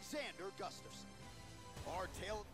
Alexander Gustafsson. Our tail...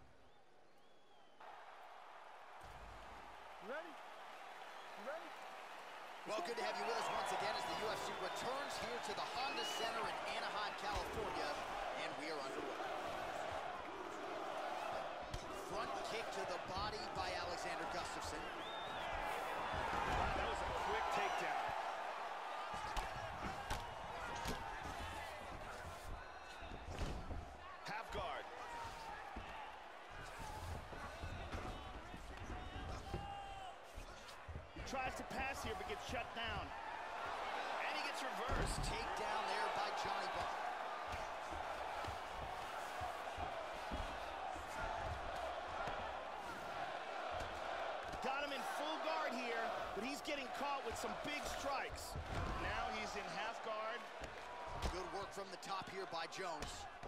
You ready? You ready? Well, good to have you with us once again as the UFC returns here to the Honda Center in Anaheim, California, and we are underway. Front kick to the body by Alexander Gustafsson. Wow, that was a quick takedown. Half guard. Tries to pass here, but gets shut down. And he gets reversed. Takedown there by Johnny Bond. Got him in full guard here, but he's getting caught with some big strikes. Now he's in half guard. Good work from the top here by Jones.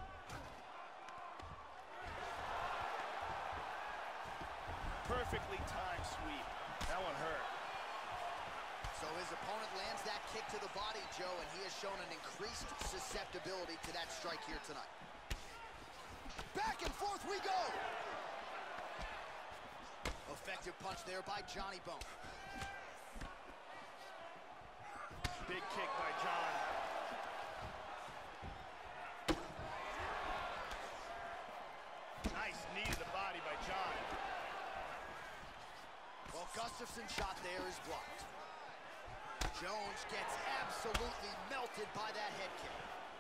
Perfectly timed sweep. That one hurt. So his opponent lands that kick to the body, Joe, and he has shown an increased susceptibility to that strike here tonight. Back and forth we go! Effective punch there by Johnny Bone. Big kick by Jon. Nice knee to the body by Jon. Well, Gustafsson's shot there is blocked. Jones gets absolutely melted by that head kick.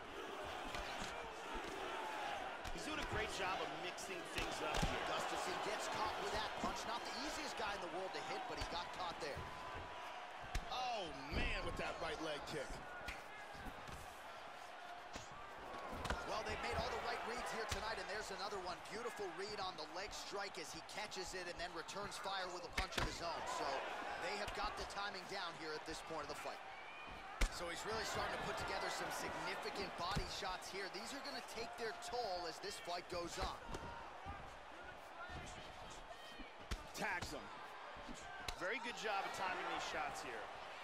He's doing a great job of mixing things up here. Gustafsson gets caught with that punch. Not the easiest guy in the world to hit, but he got caught there. Oh, man, with that right leg kick. Well, they've made all the right reads here tonight, and there's another one. Beautiful read on the leg strike as he catches it and then returns fire with a punch of his own. So they have got the timing down here at this point of the fight. So he's really starting to put together some significant body shots here. These are going to take their toll as this fight goes on. Tags him. Very good job of timing these shots here.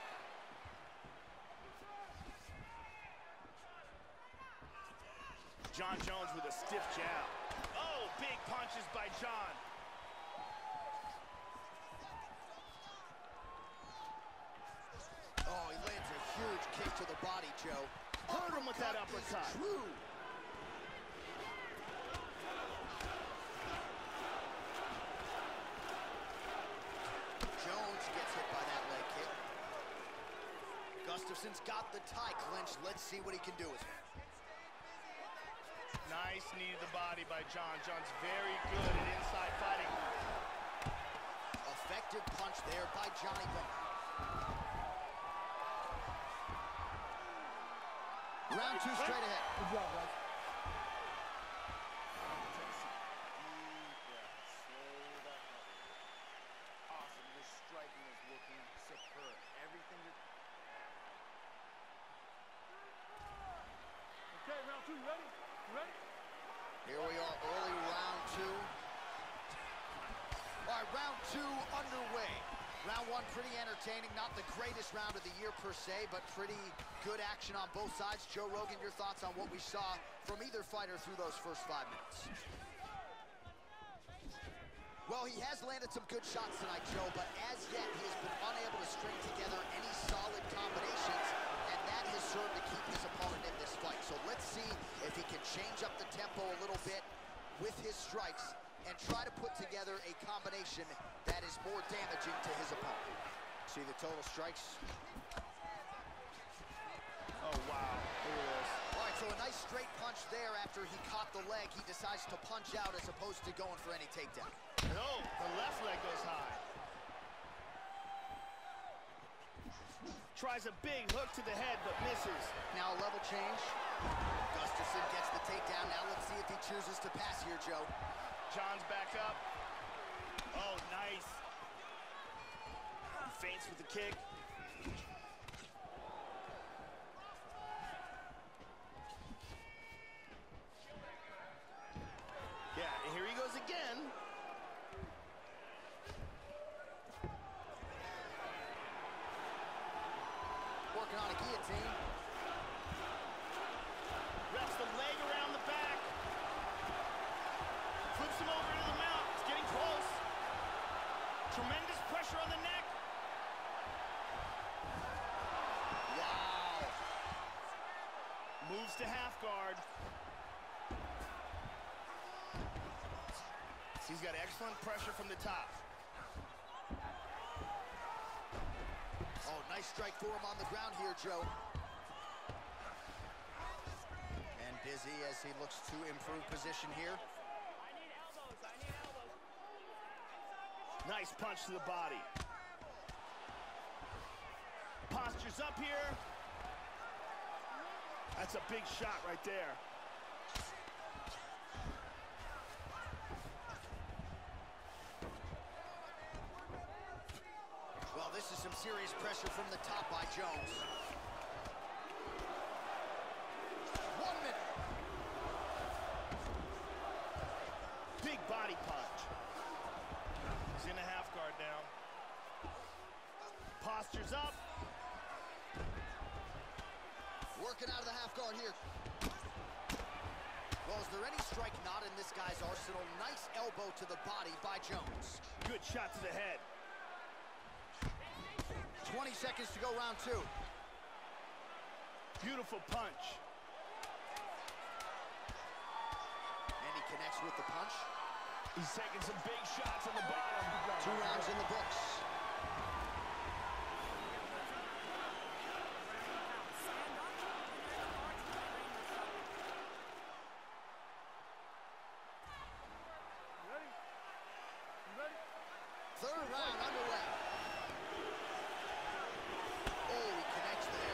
Jon Jones with a stiff jab. Oh, big punches by Jon. Oh, he lands a huge kick to the body, Joe. Hurt him with that uppercut. True. Jones gets hit by that leg kick. Gustafsson's got the tie clinched. Let's see what he can do with it. Nice knee to the body by Jon. Jon's very good at inside fighting. Effective punch there by Johnny Bone. Round two straight ahead. Good job, guys. Awesome. Your striking is looking superb. Everything you're... Okay, round two, you ready? You ready? Here we are, early round two. All right, round two underway. Round one, pretty entertaining. Not the greatest round of the year per se, but pretty good action on both sides. Joe Rogan, your thoughts on what we saw from either fighter through those first 5 minutes? Well, he has landed some good shots tonight, Joe, but as yet, he has been unable to string together any solid combinations, and that has served to keep his opponent in this fight. So let's see if he can change up the tempo a little bit with his strikes and try to put together a combination that is more damaging to his opponent. See the total strikes? Oh, wow. Look at this. All right, so a nice straight punch there after he caught the leg. He decides to punch out as opposed to going for any takedown. No, the left leg goes high. Tries a big hook to the head, but misses. Now a level change. Gustafsson gets the takedown. Now let's see if he chooses to pass here, Joe. Jon's back up. Oh, nice. He feints with the kick. Yeah, here he goes again. Working on a guillotine. Wraps the leg around the back. He's got excellent pressure from the top. Oh, nice strike for him on the ground here, Joe. And busy as he looks to improve position here. I need elbows. I need elbows. Nice punch to the body. Postures up here. That's a big shot right there. Well, this is some serious pressure from the top by Jones. 1 minute. Big body punch. He's in a half guard now. Postures up. Working out of the half guard here. Well, is there any strike not in this guy's arsenal? Nice elbow to the body by Jones. Good shot to the head. 20 seconds to go, round 2. Beautiful punch. And he connects with the punch. He's taking some big shots on the bottom. 2 rounds in the books. Ready? You ready? 3rd round underway. Oh, he connects there.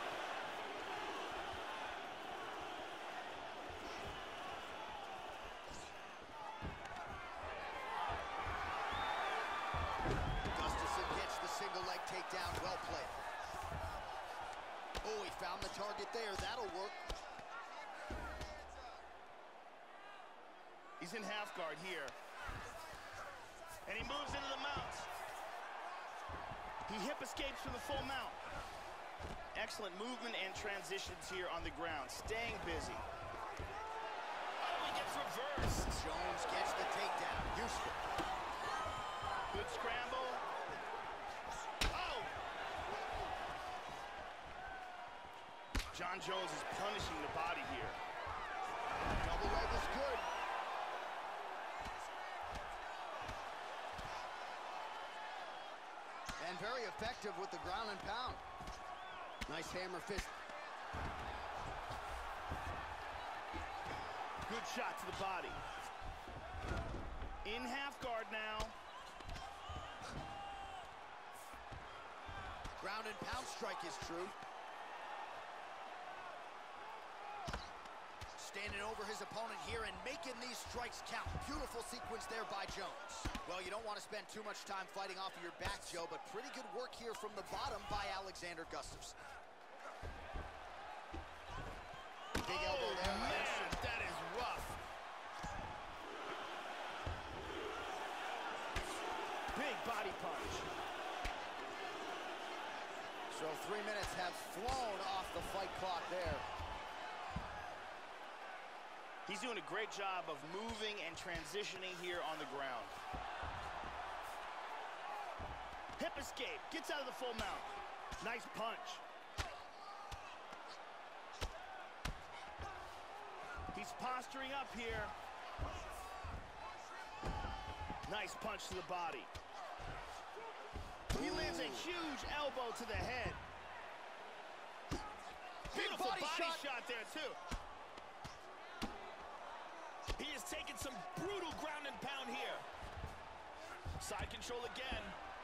Gustafsson gets the single leg takedown. Well played. Oh, he found the target there. That'll work. He's in half guard here. And he moves into the mount. He hip escapes from the full mount. Excellent movement and transitions here on the ground. Staying busy. Oh, he gets reversed. Jones gets the takedown. Useful. Good scramble. Oh! Jon Jones is punishing the body here. Double leg is good. And very effective with the ground and pound. Nice hammer fist. Good shot to the body. In half guard now. Ground and pound strike is true. Standing over his opponent here and making these strikes count. Beautiful sequence there by Jones. Well, you don't want to spend too much time fighting off of your back, Joe, but pretty good work here from the bottom by Alexander Gustafsson. Big elbow there. Man, that is rough. Big body punch. So 3 minutes have flown off the fight clock there. He's doing a great job of moving and transitioning here on the ground. Hip escape, gets out of the full mount. Nice punch. He's posturing up here. Nice punch to the body. He lands a huge elbow to the head. Beautiful body shot there, too. He is taking some brutal ground and pound here. Side control again.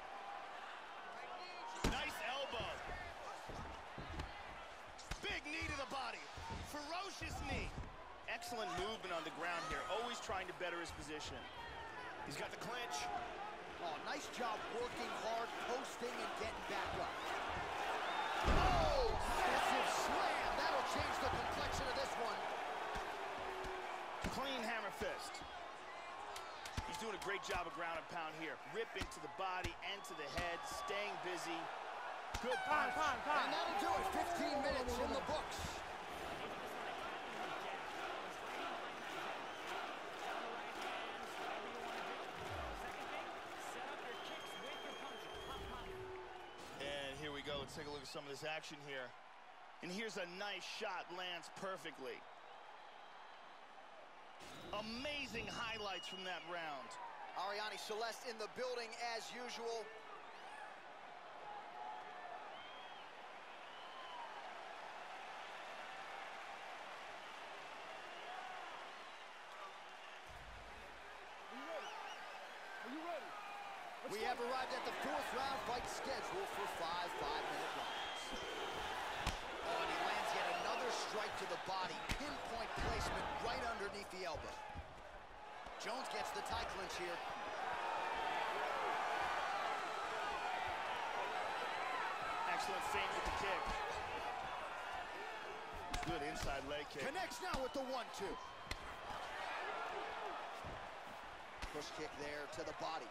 Nice elbow. Big knee to the body. Ferocious knee. Excellent movement on the ground here. Always trying to better his position. He's got the clinch. Oh, nice job working hard, posting, and getting back up. Oh, massive slam. That'll change the complexion of this one. Clean hammer fist. He's doing a great job of ground and pound here. Rip into the body and to the head, staying busy. Good punch. And that'll do it. 15 minutes in the books. And here we go. Let's take a look at some of this action here. And here's a nice shot, lands perfectly. Amazing highlights from that round. Ariane Celeste in the building as usual. We have arrived at the 4th round fight scheduled for 5 5-minute rounds. Oh, and he lands yet another strike to the body. Pinpoint placement right underneath the elbow. Jones gets the tie clinch here. Excellent feint with the kick. Good inside leg kick. Connects now with the 1-2. Push kick there to the body.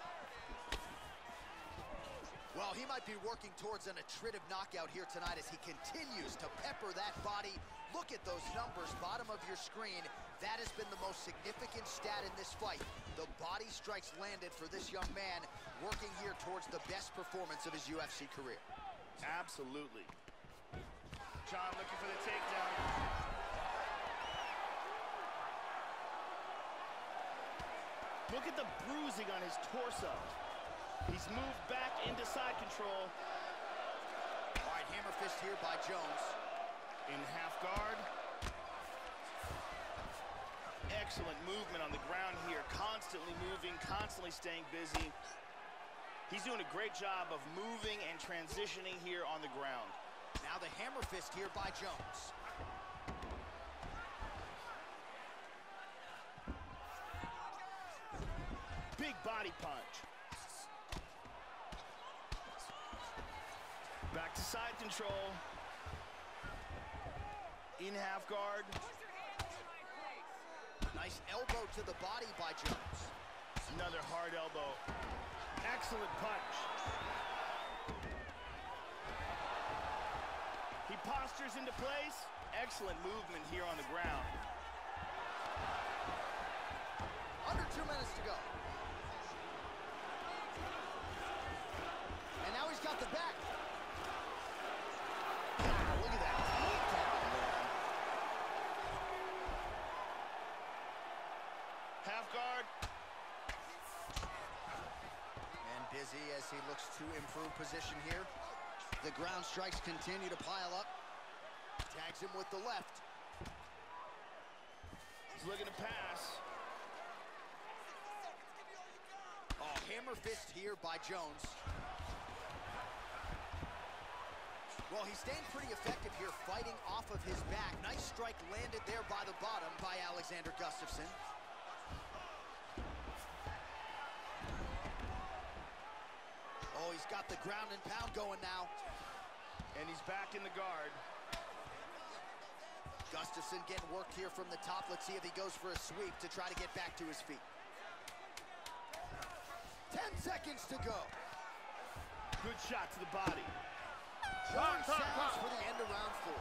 Well, he might be working towards an attritive knockout here tonight as he continues to pepper that body. Look at those numbers, bottom of your screen. That has been the most significant stat in this fight. The body strikes landed for this young man, working here towards the best performance of his UFC career. Absolutely. Jon looking for the takedown. Look at the bruising on his torso. He's moved back into side control. All right, hammer fist here by Jones. In half guard. Excellent movement on the ground here. Constantly moving, constantly staying busy. He's doing a great job of moving and transitioning here on the ground. Now the hammer fist here by Jones. Big body punch. Back to side control. In half guard. Nice elbow to the body by Jones. Another hard elbow. Excellent punch. He postures into place. Excellent movement here on the ground. Under 2 minutes to go. And now he's got the back. Look at that. Half guard. And busy as he looks to improve position here. The ground strikes continue to pile up. Tags him with the left. He's looking to pass. Oh, hammer fist here by Jones. Well, he's staying pretty effective here, fighting off of his back. Nice strike landed there by the bottom by Alexander Gustafsson. Oh, he's got the ground and pound going now. And he's back in the guard. Gustafsson getting worked here from the top. Let's see if he goes for a sweep to try to get back to his feet. 10 seconds to go. Good shot to the body. Horn sounds for the end of round 4.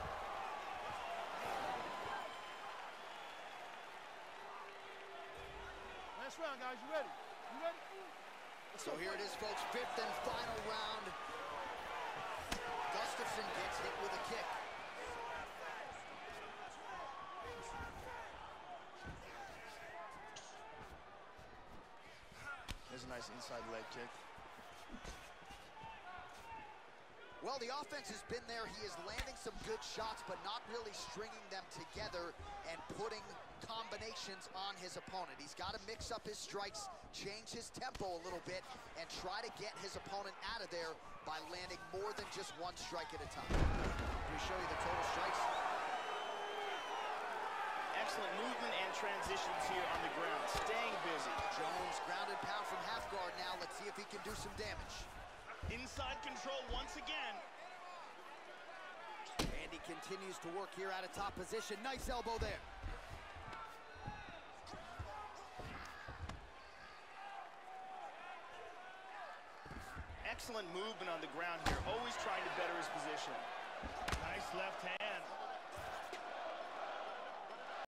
Last round, guys. You ready? You ready? So here it is, folks. 5th and final round. Gustafsson gets hit with a kick. There's a nice inside leg kick. Well, the offense has been there. He is landing some good shots, but not really stringing them together and putting combinations on his opponent. He's got to mix up his strikes, change his tempo a little bit, and try to get his opponent out of there by landing more than just one strike at a time. Let me show you the total strikes. Excellent movement and transitions here on the ground, staying busy. Jones ground and pound from half guard now. Let's see if he can do some damage. Inside control once again. And he continues to work here out of top position. Nice elbow there. Excellent movement on the ground here, always trying to better his position. Nice left hand.